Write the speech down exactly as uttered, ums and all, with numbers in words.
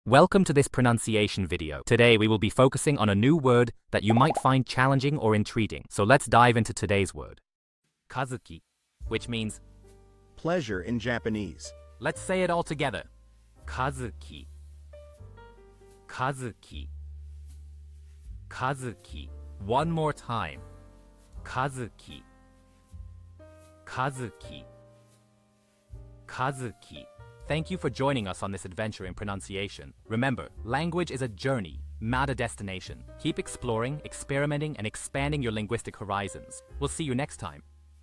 Welcome to this pronunciation video. Today we will be focusing on a new word that you might find challenging or intriguing. So let's dive into today's word. Kazuki, which means pleasure in Japanese. Let's say it all together. Kazuki. Kazuki. Kazuki. One more time. Kazuki. Kazuki. Kazuki. Thank you for joining us on this adventure in pronunciation. Remember, language is a journey, not a destination. Keep exploring, experimenting, and expanding your linguistic horizons. We'll see you next time.